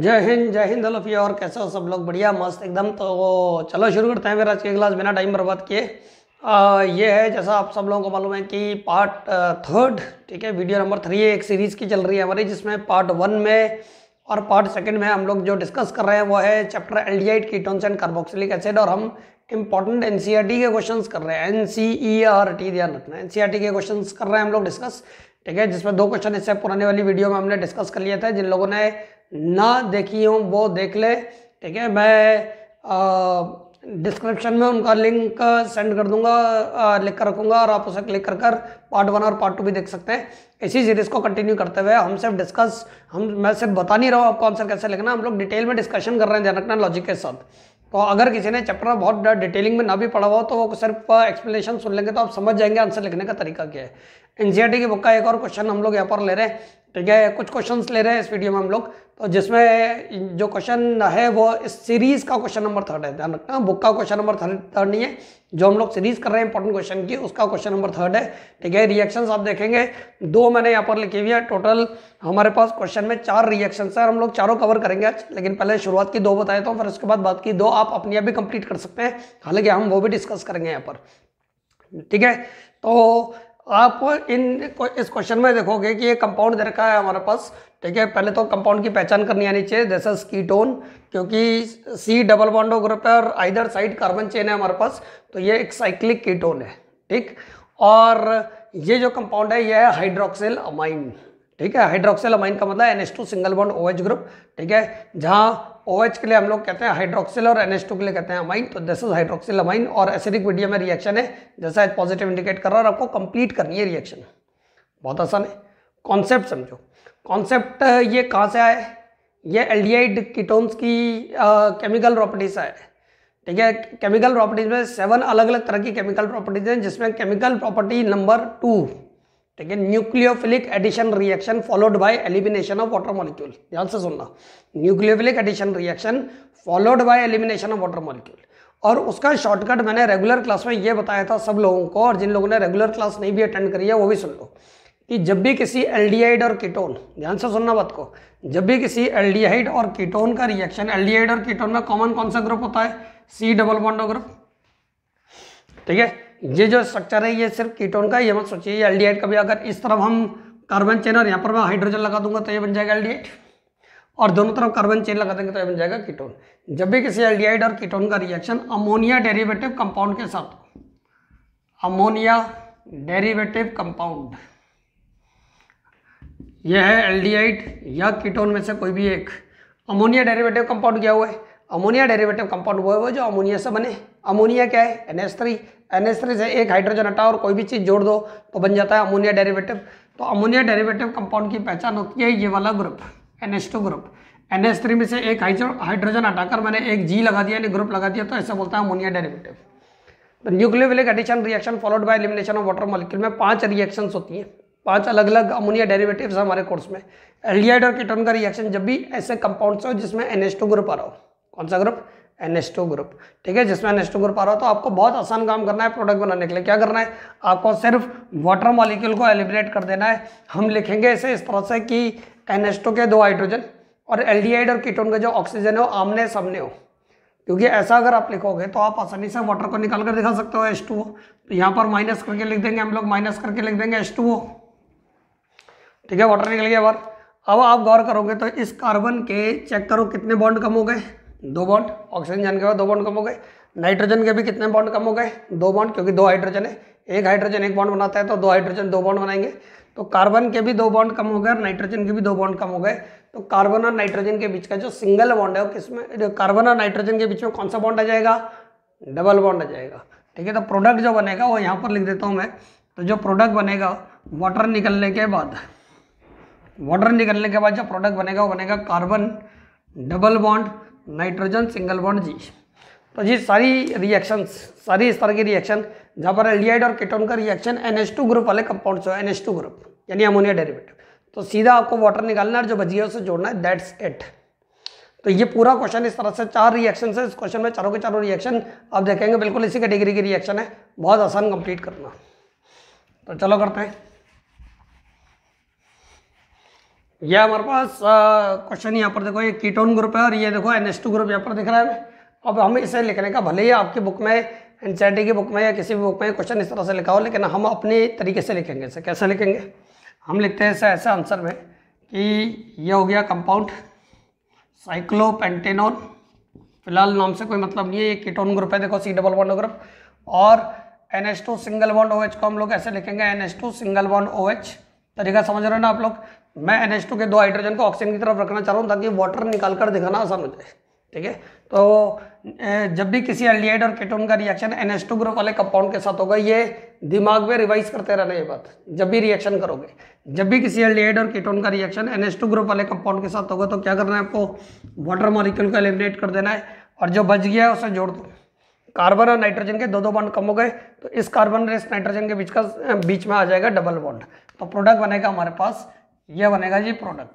जय हिंद लफिया। और कैसे हो सब लोग? बढ़िया मस्त एकदम। तो चलो शुरू करते हैं फिर आज की क्लास बिना टाइम बर्बाद किए। ये है जैसा आप सब लोगों को मालूम है कि पार्ट थर्ड, ठीक है, वीडियो नंबर 3 एक सीरीज़ की चल रही है हमारी, जिसमें पार्ट 1 में और पार्ट 2 में हम लोग जो डिस्कस कर रहे हैं वो है chapter aldehyde ketones and carboxylic acid. और हम इंपॉर्टेंट एनसीईआरटी के क्वेश्चंस कर रहे हैं। एनसीईआरटी ध्यान रखना, एनसीईआरटी के क्वेश्चंस कर रहे हैं हम लोग डिस्कस, ठीक है, जिसमें 2 क्वेश्चन इससे पुराने वाली वीडियो में हमने डिस्कस कर लिया था। जिन लोगों ने ना देखी हो वो देख ले, ठीक है। मैं डिस्क्रिप्शन में उनका लिंक सेंड कर दूंगा, लिख कर रखूंगा, और आप उसे क्लिक कर पार्ट 1 और पार्ट 2 भी देख सकते हैं। इसी सीरीज को कंटिन्यू करते हुए हम सिर्फ मैं सिर्फ बता नहीं रहा हूँ आपको आंसर कैसे लिखना, हम लोग डिटेल में डिस्कशन कर रहे हैं, ध्यान रखना, लॉजिक के साथ। तो अगर किसी ने चैप्टर बहुत डिटेलिंग में ना भी पढ़ा हो तो वो सिर्फ एक्सप्लेनेशन सुन लेंगे तो आप समझ जाएंगे आंसर लिखने का तरीका क्या है। एनसीईआरटी की बुक का एक और क्वेश्चन हम लोग यहाँ पर ले रहे हैं, ठीक है, कुछ क्वेश्चंस ले रहे हैं इस वीडियो में हम लोग। तो जिसमें जो क्वेश्चन है वो इस सीरीज का क्वेश्चन नंबर 3 है, ध्यान रखना, बुक का क्वेश्चन नंबर 3 नहीं है, जो हम लोग सीरीज कर रहे हैं इंपॉर्टेंट क्वेश्चन की, उसका क्वेश्चन नंबर 3 है, ठीक है। रिएक्शंस आप देखेंगे 2 मैंने यहाँ पर लिखी हुई है। टोटल हमारे पास क्वेश्चन में 4 रिएक्शंस है और हम लोग चारों कवर करेंगे आज, लेकिन पहले शुरुआत की 2 बताए तो फिर उसके बाद बात की 2 आप अपनी आप भी कंप्लीट कर सकते हैं, हालांकि हम वो भी डिस्कस करेंगे यहाँ पर, ठीक है। तो आप इस क्वेश्चन में देखोगे कि ये कंपाउंड दे रखा है हमारे पास, ठीक है। पहले तो कंपाउंड की पहचान करनी आनी चाहिए, दिस इज कीटोन, क्योंकि C डबल बॉन्ड ग्रुप है और आइदर साइड कार्बन चेन है हमारे पास, तो ये एक साइक्लिक कीटोन है, ठीक। और ये जो कंपाउंड है ये है हाइड्रोक्सिल अमाइन, ठीक है। हाइड्रोक्सिल अमाइन का मतलब NH2 single bond OH group, ठीक है, जहाँ OH के लिए हम लोग कहते हैं हाइड्रोक्सिल और NH2 के लिए कहते हैं अमाइन। तो दिस इज हाइड्रोक्सिल अमाइन और एसिडिक मीडियम में रिएक्शन है, जैसा पॉजिटिव इंडिकेट कर रहा है, और आपको कंप्लीट करनी है रिएक्शन, बहुत आसान है। कॉन्सेप्ट समझो, कॉन्सेप्ट ये कहाँ से आया है, ये एल्डिहाइड कीटोन्स की केमिकल प्रॉपर्टीज है, ठीक है। केमिकल प्रॉपर्टीज में 7 अलग अलग तरह की केमिकल प्रॉपर्टीज हैं, जिसमें केमिकल प्रॉपर्टी नंबर 2, ठीक है, nucleophilic addition reaction followed by elimination of water molecule. ध्यान से सुनना, nucleophilic addition reaction followed by elimination of water molecule. और उसका शॉर्टकट मैंने रेगुलर क्लास में ये बताया था सब लोगों को, और जिन लोगों ने रेगुलर क्लास नहीं भी अटेंड करी है वो भी सुन लो, कि जब भी किसी एल्डिहाइड और कीटोन, ध्यान से सुनना बात को, जब भी किसी एल्डिहाइड और कीटोन का रिएक्शन, एल्डिहाइड और कीटोन में कॉमन कौन सा ग्रुप होता है? C डबल बॉन्ड ग्रुप, ठीक है। ये जो स्ट्रक्चर है ये सिर्फ कीटोन का, ये मत सोचिए ये एल्डिहाइड का भी। अगर इस तरफ हम कार्बन चेन और यहाँ पर मैं हाइड्रोजन लगा दूंगा तो ये बन जाएगा एल्डिहाइड, और दोनों तरफ कार्बन चेन लगा देंगे तो ये बन जाएगा कीटोन। जब भी किसी एल्डिहाइड और कीटोन का रिएक्शन अमोनिया डेरिवेटिव कंपाउंड के साथ, अमोनिया डेरिवेटिव कंपाउंड, यह है एल्डिहाइड या कीटोन में से कोई भी एक। अमोनिया डेरिवेटिव कंपाउंड क्या हुआ है? अमोनिया डेरिवेटिव कंपाउंड वो है जो अमोनिया से बने। अमोनिया क्या है? NH3 से एक हाइड्रोजन हटा और कोई भी चीज़ जोड़ दो तो बन जाता है अमोनिया डेरिवेटिव। तो अमोनिया डेरिवेटिव कंपाउंड की पहचान होती है ये वाला ग्रुप, NH2 ग्रुप। NH3 में से एक हाइड्रोजन हटाकर मैंने एक G लगा दिया, यानी ग्रुप लगा दिया, तो ऐसा बोलता है अमोनिया डेरिवेटिव। तो nucleophilic addition reaction followed by elimination of water molecule में 5 रिएक्शंस होती हैं, 5 अलग अलग अमोनिया डेरिवेटिव्स हमारे कोर्स में। एल्डिहाइड और कीटोन का रिएक्शन जब भी ऐसे कंपाउंड्स हो जिसमें NH2 ग्रुप आ रहा हो, कौन सा ग्रुप? NH2 ग्रुप, ठीक है, जिसमें NH2 ग्रुप आ रहा हो, तो आपको बहुत आसान काम करना है प्रोडक्ट बनाने के लिए। क्या करना है? आपको सिर्फ वाटर मॉलिक्यूल को एलिमिनेट कर देना है। हम लिखेंगे इसे इस तरह से कि NH2 के 2 हाइड्रोजन और एल्डिहाइड और कीटोन का जो ऑक्सीजन है वो आमने सामने हो, क्योंकि ऐसा अगर आप लिखोगे तो आप आसानी से वाटर को निकाल कर दिखा सकते हो H2O। तो यहाँ पर माइनस करके लिख देंगे हम लोग, माइनस करके लिख देंगे H2O, ठीक है, वाटर निकल गया बाहर। अब आप गौर करोगे तो इस कार्बन के चेक करो कितने बॉन्ड कम हो गए? 2 बॉन्ड। ऑक्सीजन जाने के बाद 2 बॉन्ड कम हो गए। नाइट्रोजन के भी कितने बॉन्ड कम हो गए? 2 बॉन्ड, क्योंकि 2 हाइड्रोजन है, एक हाइड्रोजन एक बॉन्ड बनाता है, तो 2 हाइड्रोजन 2 बॉन्ड बनाएंगे। तो कार्बन के भी 2 बॉन्ड कम हो गए और नाइट्रोजन के भी 2 बॉन्ड कम हो गए। तो कार्बन और नाइट्रोजन के बीच का जो सिंगल बॉन्ड है वो किसमें? कार्बन और नाइट्रोजन के बीच में कौन सा बॉन्ड आ जाएगा? डबल बॉन्ड आ जाएगा, ठीक है। तो प्रोडक्ट जो बनेगा वो यहाँ पर लिख देता हूँ मैं। तो जो प्रोडक्ट बनेगा वाटर निकलने के बाद, जो प्रोडक्ट बनेगा वो बनेगा carbon double bond nitrogen single bond G। तो जी सारी रिएक्शंस, सारी इस तरह की रिएक्शन जहाँ पर एल्डिहाइड और कीटोन का रिएक्शन NH2 ग्रुप वाले कंपाउंड्स हो, NH2 ग्रुप यानी अमोनिया डेरिवेटिव, तो सीधा आपको वाटर निकालना है और जो बच गया उसे जोड़ना है, दैट्स इट। तो ये पूरा क्वेश्चन इस तरह से 4 रिएक्शन है। इस क्वेश्चन में चारों के चारों रिएक्शन आप देखेंगे बिल्कुल इसी कैटेगरी की रिएक्शन है, बहुत आसान कंप्लीट करना। तो चलो करते हैं। ये हमारे पास क्वेश्चन यहाँ पर देखो, ये कीटोन ग्रुप है और ये देखो NH2 ग्रुप यहाँ पर दिख रहा है हमें। अब हमें इसे लिखने का, भले ही आपकी बुक में, एनसीईआरटी की बुक में या किसी भी बुक में क्वेश्चन इस तरह से लिखा हो, लेकिन हम अपने तरीके से लिखेंगे। इसे कैसे लिखेंगे, हम लिखते हैं ऐसे आंसर में कि ये हो गया कंपाउंड साइक्लोपेंटेनॉल, फिलहाल नाम से कोई मतलब नहीं है, ये कीटोन ग्रुप है देखो, C डबल बॉन्ड ग्रुप। और NH2 सिंगल बॉन्ड OH को हम लोग ऐसे लिखेंगे NH2 सिंगल बॉन्ड OH। तरीका समझ रहे हो ना आप लोग। मैं NH2 के 2 हाइड्रोजन को ऑक्सीजन की तरफ रखना चाह रहा हूँ ताकि वाटर निकाल कर दिखाना आसान हो जाए, ठीक है। तो जब भी किसी एल्डिहाइड और कीटोन का रिएक्शन NH2 ग्रुप वाले कंपाउंड के साथ होगा, ये दिमाग में रिवाइज करते रहना ये बात, जब भी रिएक्शन करोगे, जब भी किसी एल्डिहाइड और कीटोन का रिएक्शन NH2 ग्रुप वाले कंपाउंड के साथ होगा तो क्या करना है आपको, वाटर मॉलिक्यूल को एलिमिनेट कर देना है और जो बच गया है उसे जोड़ दो। कार्बन और नाइट्रोजन के 2-2 बॉन्ड कम हो गए तो इस कार्बन और इस नाइट्रोजन के बीच में आ जाएगा डबल बॉन्ड, तो प्रोडक्ट बनेगा हमारे पास, यह बनेगा G product,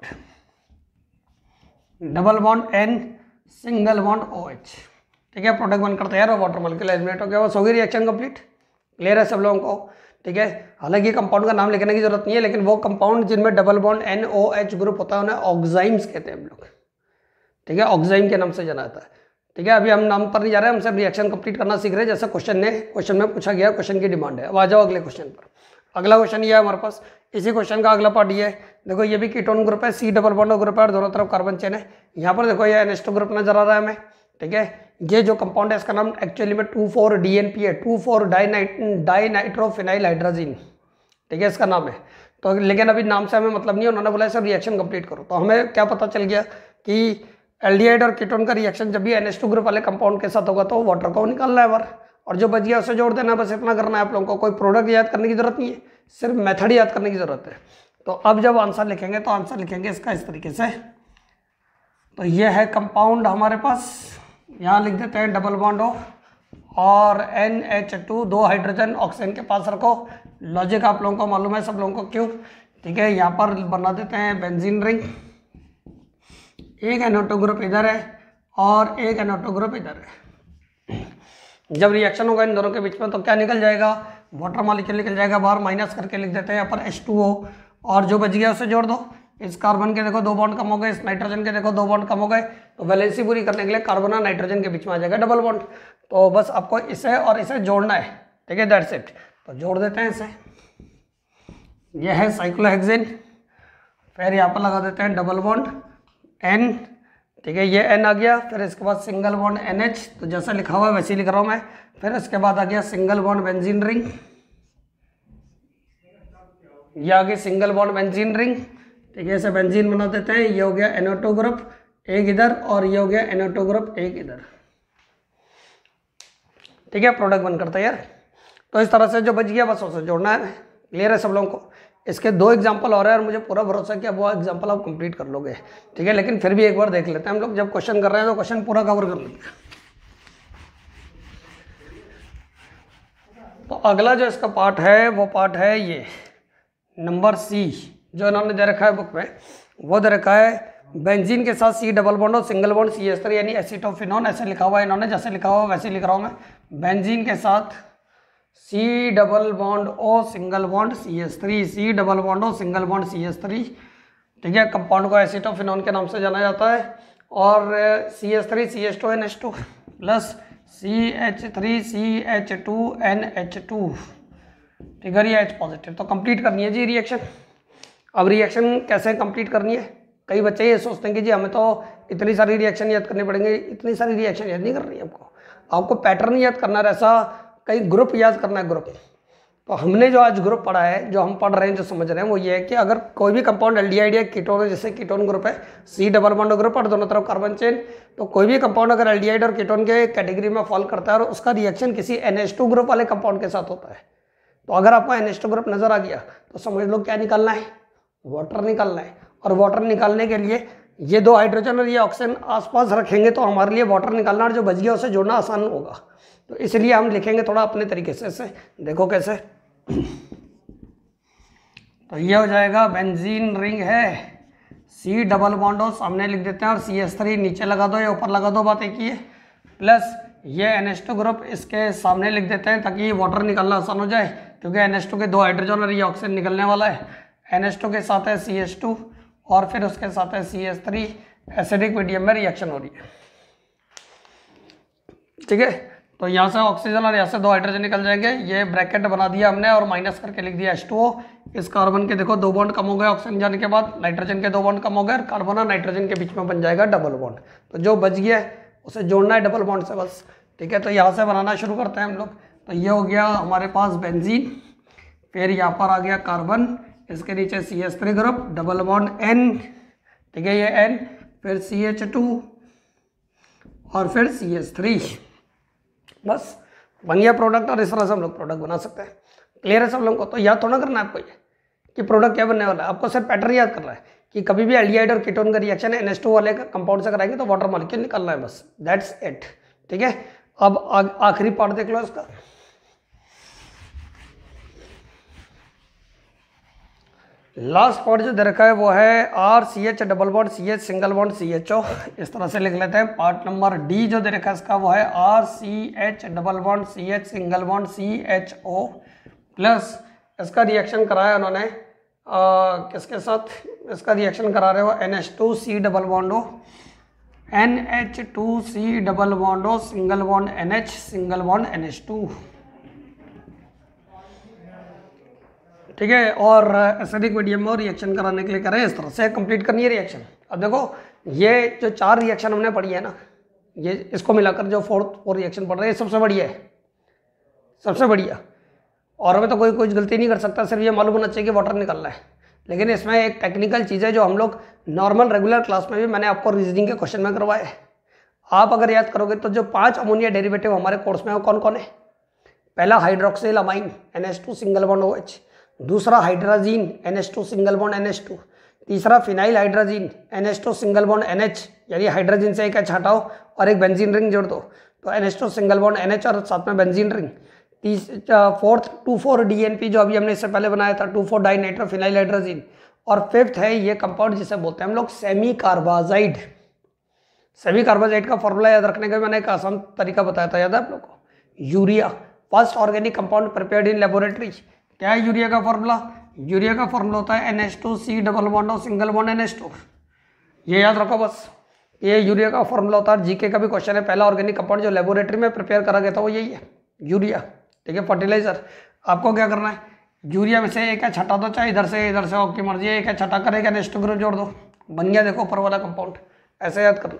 double bond N single bond OH, ठीक है। प्रोडक्ट बनकर तैयार और वाटर मॉलिक्यूल एलिमिनेट हो गया, बस होगी रिएक्शन कंप्लीट। क्लियर है सब लोगों को, ठीक है। हालांकि कंपाउंड का नाम लिखने की जरूरत नहीं है, लेकिन वो कंपाउंड जिनमें डबल बॉन्ड NOH ग्रुप होता है उन्हें ऑक्साइम्स कहते हैं हम लोग, ठीक है। ऑक्साइम के नाम से जाना जाता है, ठीक है। अभी हम नाम पर नहीं जा रहे हैं, हम सिर्फ रिएक्शन कंप्लीट करना सीख रहे हैं, जैसे क्वेश्चन में पूछा गया, क्वेश्चन की डिमांड है। अब आ जाओ अगले क्वेश्चन पर। अगला क्वेश्चन ये है हमारे पास, इसी क्वेश्चन का अगला पार्ट ये है, देखो ये भी कीटोन ग्रुप है, C डबल बॉन्ड ग्रुप है और दोनों तरफ कार्बन चेन है। यहाँ पर देखो ये NH2 ग्रुप नजर आ रहा है हमें, ठीक है। ये जो कंपाउंड है इसका नाम एक्चुअली में 2,4-DNP है, 2,4-डाइनाइट्रोफिनाइल हाइड्रोजीन, ठीक है, इसका नाम है। तो लेकिन अभी नाम से हमें मतलब नहीं है, उन्होंने बोला सब रिएक्शन कंप्लीट करो। तो हमें क्या पता चल गया कि एल्डिहाइड और कीटोन का रिएक्शन जब भी NH2 ग्रुप वाले कंपाउंड के साथ होगा तो वाटर को निकालना है बाहर और जो बच गया उसे जोड़ देना, बस इतना करना है आप लोगों को। कोई प्रोडक्ट याद करने की जरूरत नहीं है, सिर्फ मेथड याद करने की जरूरत है। तो अब जब आंसर लिखेंगे तो आंसर लिखेंगे इसका इस तरीके से, तो ये है कंपाउंड हमारे पास, यहाँ लिख देते हैं डबल बॉन्ड O और NH2, 2 हाइड्रोजन ऑक्सीजन के पास रखो। लॉजिक आप लोगों को मालूम है सब लोगों को क्यों, ठीक है। यहाँ पर बना देते हैं बेंजीन रिंग, एक NO2 ग्रुप इधर है और एक NO2 ग्रुप इधर है। जब रिएक्शन होगा इन दोनों के बीच में तो क्या निकल जाएगा, वाटर मॉलिक्यूल निकल जाएगा बाहर, माइनस करके लिख देते हैं यहाँ पर H2O और जो बच गया उसे जोड़ दो। इस कार्बन के देखो 2 बॉन्ड कम हो गए, इस नाइट्रोजन के देखो 2 बॉन्ड कम हो गए, तो वैलेंसी पूरी करने के लिए कार्बन और नाइट्रोजन के बीच में आ जाएगा डबल बॉन्ड। तो बस आपको इसे और इसे जोड़ना है, ठीक है, दैट्स इट। तो जोड़ देते हैं इसे, यह है साइक्लोहेक्सेन, फिर यहाँ पर लगा देते हैं डबल बॉन्ड N, ठीक है, ये N आ गया। फिर इसके बाद सिंगल बॉन्ड NH, तो जैसा लिखा हुआ है वैसे ही लिख रहा हूँ मैं। फिर इसके बाद आ गया सिंगल बॉन्ड बेंजीन रिंग, ये आ गई सिंगल बॉन्ड बेंजीन रिंग, ठीक है, इसे बेंजीन बना देते हैं। ये हो गया NO2 ग्रुप एक इधर और ये हो गया NO2 ग्रुप एक इधर, ठीक है, प्रोडक्ट बनकर तैयार। तो इस तरह से जो बच गया बस उसे जोड़ना है। क्लियर है सब लोगों को। इसके 2 एग्जाम्पल और है और मुझे पूरा भरोसा है कि अब वो एग्जाम्पल आप कंप्लीट कर लोगे, ठीक है। लेकिन फिर भी एक बार देख लेते हैं हम लोग, जब क्वेश्चन कर रहे हैं तो क्वेश्चन पूरा कवर कर लेते हैं। तो अगला जो इसका पार्ट है वो पार्ट है ये नंबर C, जो इन्होंने दे रखा है बुक में, वो दे रखा है बेंजीन के साथ C डबल बॉन्ड और सिंगल बॉन्ड CH3 यानी एसिटोफिनोन, ऐसे लिखा हुआ है इन्होंने, जैसे लिखा हुआ वैसे लिख रहा हूँ मैं। बेंजीन के साथ C double bond O single bond CH3, C double bond O single bond CH3, ठीक है। कंपाउंड को एसिटोफिनोन के नाम से जाना जाता है और CH3 CH2NH2 plus CH3 CH2NH2, ठीक है, ये H पॉजिटिव। तो कंप्लीट करनी है जी रिएक्शन। अब रिएक्शन कैसे कंप्लीट करनी है, कई बच्चे ये सोचते हैं कि जी हमें तो इतनी सारी रिएक्शन याद करनी पड़ेंगे। इतनी सारी रिएक्शन याद नहीं करनी है आपको पैटर्न याद करना है, ऐसा कई ग्रुप याद करना है, ग्रुप। तो हमने जो आज ग्रुप पढ़ा है, जो हम पढ़ रहे हैं, जो समझ रहे हैं, वो ये है कि अगर कोई भी कंपाउंड एल्डिहाइड या कीटोन है, जैसे कीटोन ग्रुप है C डबल बॉन्ड ग्रुप और दोनों तरफ कार्बन चेन, तो कोई भी कंपाउंड अगर एल्डिहाइड और कीटोन के कैटेगरी में फॉल करता है और उसका रिएक्शन किसी NH2 ग्रुप वाले कंपाउंड के साथ होता है, तो अगर आपको NH2 ग्रुप नजर आ गया तो समझ लो क्या निकालना है, वाटर निकालना है। और वाटर निकालने के लिए ये 2 हाइड्रोजन और ये ऑक्सीजन आसपास रखेंगे तो हमारे लिए वाटर निकालना और जो बच गया उसे जोड़ना आसान होगा। तो इसलिए हम लिखेंगे थोड़ा अपने तरीके से इसे, देखो कैसे। तो ये हो जाएगा बेंजीन रिंग है, C डबल बॉन्ड O सामने लिख देते हैं और CH3 नीचे लगा दो या ऊपर लगा दो, बात एक ही है। प्लस ये NH2 ग्रुप इसके सामने लिख देते हैं ताकि वाटर निकालना आसान हो जाए, क्योंकि NH2 के 2 हाइड्रोजन और ये ऑक्सीजन निकलने वाला है। NH2 के साथ है CH2 और फिर उसके साथ है CH3, एसिडिक मीडियम में रिएक्शन हो रही है। ठीक है, तो यहाँ से ऑक्सीजन और यहाँ से 2 हाइड्रोजन निकल जाएंगे, ये ब्रैकेट बना दिया हमने और माइनस करके लिख दिया H2O। इस कार्बन के देखो 2 बॉन्ड कम हो गए ऑक्सीजन जाने के बाद, नाइट्रोजन के 2 बॉन्ड कम हो गए और कार्बन और नाइट्रोजन के बीच में बन जाएगा डबल बॉन्ड। तो जो बच गया उसे जोड़ना है डबल बॉन्ड से बस। ठीक है, तो यहाँ से बनाना शुरू करते हैं हम लोग। तो ये हो गया हमारे पास बेंजीन, फिर यहाँ पर आ गया कार्बन, इसके नीचे CH3 group, double bond N, ठीक है ये N, फिर CH2 और फिर CH3, बस बन गया प्रोडक्ट। और इस तरह से हम लोग प्रोडक्ट बना सकते हैं। क्लियर है सब लोगों को? तो याद थोड़ा करना है आपको ये कि प्रोडक्ट क्या बनने वाला है, आपको सिर्फ पैटर्न याद करना है कि कभी भी एल्डिहाइड और कीटोन का रिएक्शन है NH2 वाले का कंपाउंड से कराएंगे तो वाटर मॉलिक्यूल निकलना है, बस दैट्स इट। ठीक है, अब आखिरी पार्ट देख लो इसका। लास्ट पार्ट जो दे रखा है वो है RCH double bond CH single bond CHO, इस तरह से लिख लेते हैं। पार्ट नंबर D जो दे रखा है इसका वो है RCH double bond CH single bond CHO plus इसका रिएक्शन कराया उन्होंने किसके साथ, इसका रिएक्शन करा रहे हो NH2C डबल बॉन्ड हो, NH2C डबल बॉन्ड हो, single bond NH single bond NH2। ठीक है, और एसिडिक मीडियम में रिएक्शन कराने के लिए करें, इस तरह से कंप्लीट करनी है रिएक्शन। अब देखो ये जो 4 रिएक्शन हमने पढ़ी है ना, ये इसको मिलाकर जो 4 रिएक्शन पढ़ रहे हैं सबसे बढ़िया है, सबसे बढ़िया। और हमें तो कोई कुछ गलती नहीं कर सकता, सिर्फ ये मालूम होना चाहिए कि वाटर निकलना है। लेकिन इसमें एक टेक्निकल चीज़ है जो हम लोग नॉर्मल रेगुलर क्लास में भी मैंने आपको रीजनिंग के क्वेश्चन में करवाए है। आप अगर याद करोगे तो जो 5 अमोनिया डेरिवेटिव हमारे कोर्स में वो कौन कौन है? पहला hydroxyl amine NH2 single bond OH, दूसरा hydrazine NH2 single bond NH2, तीसरा phenyl hydrazine NH2 single bond NH, यानी हाइड्रोजन से एक H हटाओ और एक बेंजीन रिंग जोड़ दो तो NH2 सिंगल बॉन्ड NH और साथ में बेंजीन रिंग। फोर्थ 2,4-DNP जो अभी हमने इससे पहले बनाया था, 2,4-डाइनाइट्रो फिनाइल हाइड्रोजीन। और फिफ्थ है ये कंपाउंड जिसे बोलते हैं हम लोग सेमी कार्बाजाइड। सेमी कार्बाजाइड का फॉर्मूला याद रखने का मैंने एक आसान तरीका बताया था, याद है आप लोग को? Urea, first organic compound prepared in laboratory. क्या है यूरिया का फॉर्मूला? यूरिया का फॉर्मूला होता है NH2C डबल बॉन्ड और सिंगल बॉन्ड NH2। ये याद रखो बस, ये यूरिया का फॉर्मूला होता है। जीके का भी क्वेश्चन है, पहला ऑर्गेनिक कंपाउंड जो लेबोरेटरी में प्रिपेयर करा गया था वो यही है, यूरिया। ठीक है, फर्टिलाइजर। आपको क्या करना है, यूरिया में से एक H हटा दो, चाहे इधर से आपकी मर्जी है, एक H हटा कर एक NH2 ग्रुप जोड़ दो, बन गया देखो ऊपर वाला कंपाउंड। ऐसे याद करना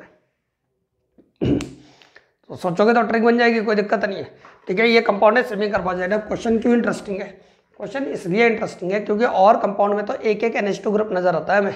है। तो सोचोगे तो ट्रिक बन जाएगी, कोई दिक्कत नहीं है। ठीक है, ये कंपाउंड है सेमी कार्बाजाइड। अब क्वेश्चन क्यों इंटरेस्टिंग है? क्वेश्चन इसलिए इंटरेस्टिंग है क्योंकि और कंपाउंड में तो एक एक NH2 ग्रुप नजर आता है हमें,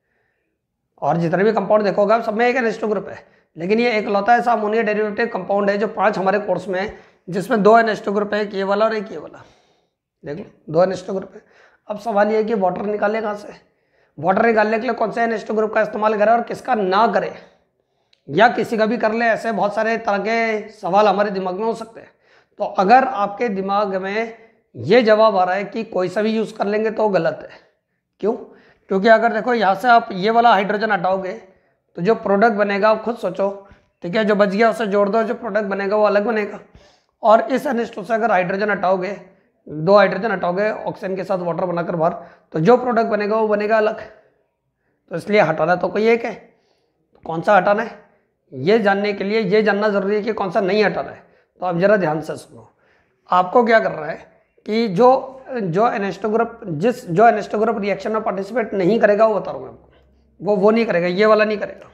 और जितने भी कंपाउंड देखोगे आप सब में एक NH2 ग्रुप है। लेकिन ये एकलौता ऐसा अमोनिया डेरिवेटिव कंपाउंड है जो 5 हमारे कोर्स में है जिसमें 2 NH2 ग्रुप है, एक ये वाला और एक ये वाला। देख लो 2 NH2 ग्रुप है। अब सवाल ये है कि वाटर निकाले कहाँ से? वाटर निकालने के लिए कौन से NH2 ग्रुप का इस्तेमाल करें और किसका ना करे, या किसी का भी कर ले, ऐसे बहुत सारे तरह के सवाल हमारे दिमाग में हो सकते हैं। तो अगर आपके दिमाग में ये जवाब आ रहा है कि कोई सा भी यूज़ कर लेंगे तो गलत है। क्यों? क्योंकि अगर देखो यहाँ से आप ये वाला हाइड्रोजन हटाओगे तो जो प्रोडक्ट बनेगा आप खुद सोचो। ठीक है, जो बच गया उसे जोड़ दो, जो प्रोडक्ट बनेगा वो अलग बनेगा। और इस NH2 से अगर हाइड्रोजन हटाओगे, 2 हाइड्रोजन हटाओगे ऑक्सीजन के साथ वाटर बनाकर बाहर, तो जो प्रोडक्ट बनेगा वो बनेगा अलग। तो इसलिए हटाना तो कोई एक है, तो कौन सा हटाना है ये जानने के लिए ये जानना जरूरी है कि कौन सा नहीं हटाना है। तो आप जरा ध्यान से सुनो, आपको क्या करना है कि जो NH2 ग्रुप रिएक्शन में पार्टिसिपेट नहीं करेगा वो बता रहा हूँ मैं आपको, वो नहीं करेगा, ये वाला नहीं करेगा।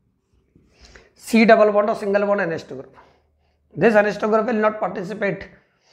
C डबल बॉन्ड और single bond NH2 group, this NH2 group will not participate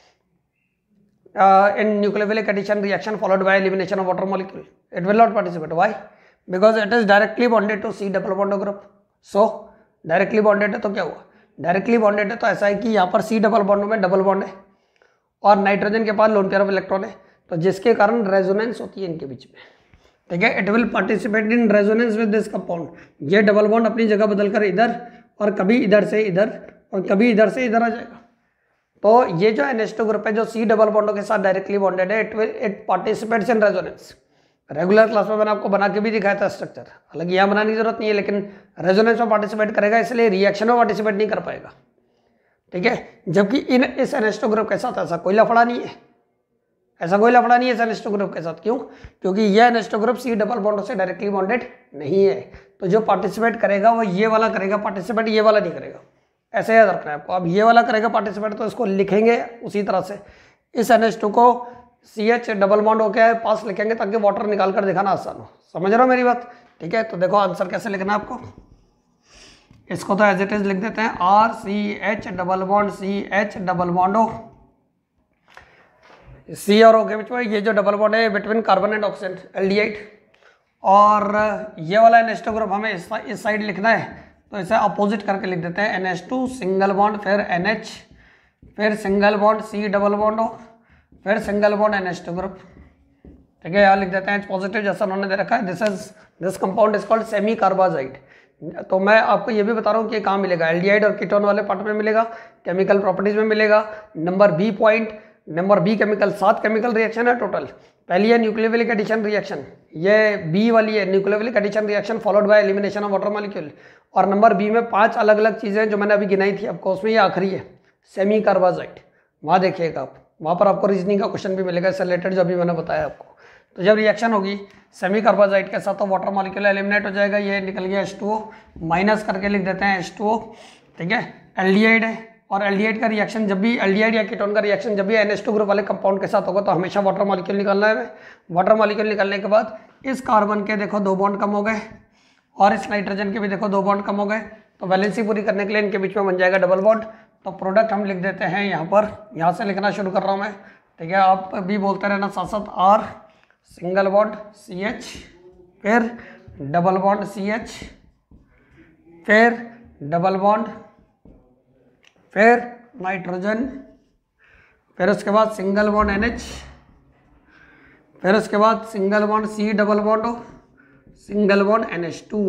in nucleophilic addition reaction followed by elimination of water molecule. It will not participate. Why? Because it is directly bonded to C double bond group. So directly bonded है तो क्या हुआ? Directly bonded है तो ऐसा है कि यहाँ पर C डबल बॉन्ड में डबल बॉन्ड है और नाइट्रोजन के पास लोन पेयर ऑफ इलेक्ट्रॉन है, तो जिसके कारण रेजोनेंस होती है इनके बीच में। ठीक है, it will participate in resonance with this compound. ये डबल बॉन्ड अपनी जगह बदलकर इधर और कभी इधर से इधर और कभी इधर से इधर आ जाएगा। तो ये जो NH2 ग्रुप है जो C डबल बॉन्डों के साथ डायरेक्टली बॉन्डेड है, it participates in resonance. Regular class में मैंने आपको बना के भी दिखाया था स्ट्रक्चर, हालांकि यहाँ बनाने की जरूरत नहीं है, लेकिन रेजोनेंस में पार्टिसिपेट करेगा इसलिए रिएक्शन में पार्टिसिपेट नहीं कर पाएगा। ठीक है, जबकि इस NH2 ग्रुप के साथ ऐसा कोई लफड़ा नहीं है, ऐसा कोई लफड़ा नहीं है इस NH2 ग्रुप के साथ। क्यों? क्योंकि यह NH2 group C double bond से डायरेक्टली बॉन्डेड नहीं है। तो जो पार्टिसिपेट करेगा वो ये वाला करेगा पार्टिसिपेट, ये वाला नहीं करेगा। ऐसे याद रखना है आपको। अब ये वाला करेगा पार्टिसिपेट तो इसको लिखेंगे उसी तरह से। इस NH2 को CH डबल बॉन्ड हो गया पास लिखेंगे ताकि वाटर निकाल कर दिखाना आसान हो। समझ रहे हो मेरी बात? ठीक है, तो देखो आंसर कैसे लिखना है आपको। इसको तो एज इट इज लिख देते हैं RCH double bond CH double bond O। C और O के बीच में ये जो डबल बॉन्ड है between carbon and oxygen aldehyde. और ये वाला NH2 ग्रुप हमें इस साइड लिखना है तो इसे अपोजिट करके लिख देते हैं NH2 सिंगल बॉन्ड फिर NH फिर single bond C double bond O फिर सिंगल बॉन्ड NH2 ग्रुप। ठीक है, यहाँ लिख देते हैं पॉजिटिव जैसा उन्होंने दे रखा है। This compound is called semicarbazide. तो मैं आपको ये भी बता रहा हूँ कि ये कहाँ मिलेगा, एल्डिहाइड और कीटोन वाले पार्ट में मिलेगा, केमिकल प्रॉपर्टीज में मिलेगा। Number B point, number B chemical, 7 chemical reaction है टोटल। पहली है न्यूक्लियोफिलिक एडिशन रिएक्शन, ये बी वाली है nucleophilic addition reaction followed by elimination of water molecule. और नंबर बी में 5 अलग अलग चीज़ें जो मैंने अभी गिनाई थी आपको, उसमें ये आखिरी है सेमी कार्बाजाइड। वहाँ देखिएगा आप, वहाँ पर आपको रीजनिंग का क्वेश्चन भी मिलेगा इससे रिलेटेड जो अभी मैंने बताया आपको। तो जब रिएक्शन होगी सेमी कार्बाजाइड के साथ तो वाटर मॉलिक्यूल एलिमिनेट हो जाएगा। ये निकल गया H2O, माइनस करके लिख देते हैं H2O। ठीक है, एल्डिहाइड है और एल्डिहाइड का रिएक्शन जब भी, एल्डिहाइड या कीटोन का रिएक्शन जब भी NH2 ग्रुप वाले कंपाउंड के साथ होगा तो हमेशा वाटर मॉलिक्यूल निकालना है। वाटर मॉलिक्यूल निकलने के बाद इस कार्बन के देखो 2 बॉन्ड कम हो गए और इस नाइट्रोजन के भी देखो 2 बॉन्ड कम हो गए। तो वैलेंसी पूरी करने के लिए इनके बीच में बन जाएगा डबल बॉन्ड। तो प्रोडक्ट हम लिख देते हैं यहाँ पर, यहाँ से लिखना शुरू कर रहा हूँ मैं। ठीक है, आप भी बोलते रहना साथ साथ। R सिंगल बॉन्ड CH फिर डबल बॉन्ड CH फिर डबल बॉन्ड फिर नाइट्रोजन फिर उसके बाद सिंगल बॉन्ड NH फिर उसके बाद single bond C double bond O single bond NH2।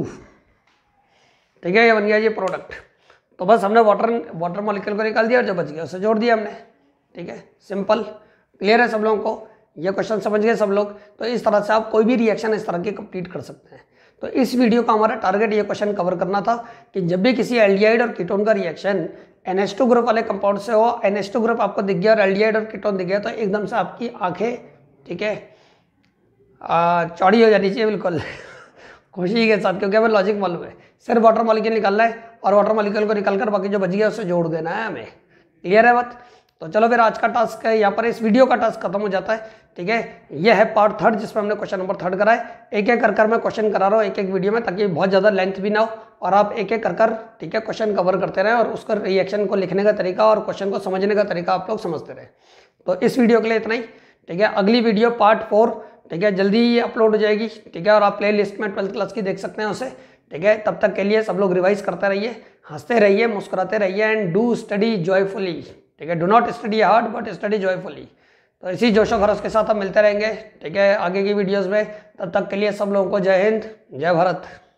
ठीक है, ये बन गया ये प्रोडक्ट। तो बस हमने वाटर मॉलिक्यूल को निकाल दिया और जो बच गया उसे जोड़ दिया हमने। ठीक है, सिंपल। क्लियर है सब लोगों को? ये क्वेश्चन समझ गए सब लोग? तो इस तरह से आप कोई भी रिएक्शन इस तरह की कंप्लीट कर सकते हैं। तो इस वीडियो का हमारा टारगेट ये क्वेश्चन कवर करना था कि जब भी किसी एल्डिहाइड और कीटोन का रिएक्शन NH2 ग्रुप वाले कंपाउंड से हो, NH2 ग्रुप आपको दिख गया और एल्डिहाइड और कीटोन दिख गया तो एकदम से आपकी आंखें, ठीक है, चौड़ी हो जानी चाहिए बिल्कुल खुशी के साथ, क्योंकि हमें लॉजिक मालूम है। सिर्फ वाटर मॉलिक्यूल निकालना है और वाटर मॉलिक्यूल को निकालकर बाकी जो बच गया उससे जोड़ देना है हमें। क्लियर है बात? तो चलो फिर आज का टास्क है, यहाँ पर इस वीडियो का टास्क खत्म हो जाता है। ठीक है, यह है पार्ट 3 जिसमें हमने क्वेश्चन नंबर 3 करा है। एक एक कर मैं क्वेश्चन करा रहा हूँ एक एक वीडियो में, ताकि बहुत ज़्यादा लेंथ भी ना हो और आप एक एक कर ठीक है क्वेश्चन कवर करते रहें और उसका रिएक्शन को लिखने का तरीका और क्वेश्चन को समझने का तरीका आप लोग समझते रहें। तो इस वीडियो के लिए इतना ही। ठीक है, अगली वीडियो पार्ट 4 ठीक है जल्दी ही अपलोड हो जाएगी। ठीक है, और आप प्ले लिस्ट में 12th क्लास की देख सकते हैं उसे। ठीक है, तब तक के लिए सब लोग रिवाइज करते रहिए, हंसते रहिए, मुस्कुराते रहिए एंड डू स्टडी जॉयफुली। ठीक है, do not study hard but study joyfully. तो इसी जोशो खरोश के साथ हम मिलते रहेंगे। ठीक है, आगे की वीडियोस में। तब तक के लिए सब लोगों को जय हिंद, जय भारत।